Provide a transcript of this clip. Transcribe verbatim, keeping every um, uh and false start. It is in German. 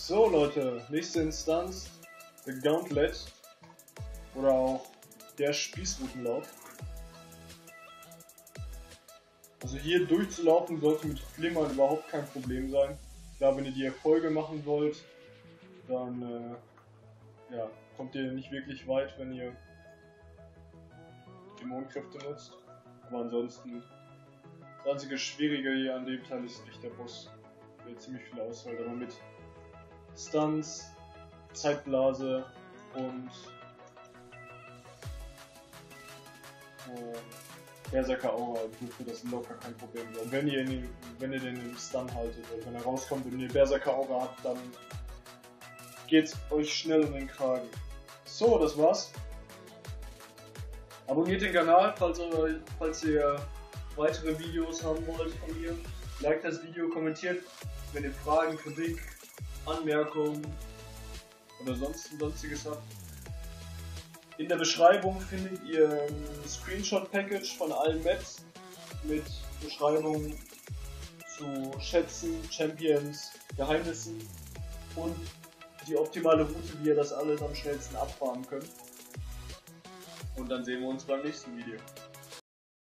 So Leute, nächste Instanz, der Gauntlet oder auch der Spießrutenlauf. Also hier durchzulaufen sollte mit Flimmern überhaupt kein Problem sein. Klar, wenn ihr die Erfolge machen wollt, dann äh, ja, kommt ihr nicht wirklich weit, wenn ihr Dämonenkräfte nutzt. Aber ansonsten, das einzige Schwierige hier an dem Teil ist echt der Boss, der ziemlich viel ausfällt, aber mit Stunts, Zeitblase und äh, Berserker Aura dürfte das locker kein Problem sein. Wenn ihr, ihn, wenn ihr den im Stun haltet, oder wenn er rauskommt und ihr Berserker Aura habt, dann geht's euch schnell um den Kragen. So, das war's. Abonniert den Kanal, falls ihr, falls ihr weitere Videos haben wollt von mir. Liked das Video, kommentiert, wenn ihr Fragen, Kritik, Anmerkungen oder sonst sonstiges habt. In der Beschreibung findet ihr ein Screenshot-Package von allen Maps mit Beschreibungen zu Schätzen, Champions, Geheimnissen und die optimale Route, wie ihr das alles am schnellsten abfahren könnt. Und dann sehen wir uns beim nächsten Video.